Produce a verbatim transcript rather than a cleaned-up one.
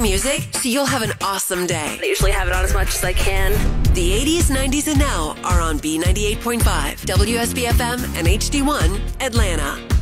music so you'll have an awesome day. I usually have it on as much as I can. The eighties, nineties, and now are on B ninety-eight point five, W S B F M, and H D one, Atlanta.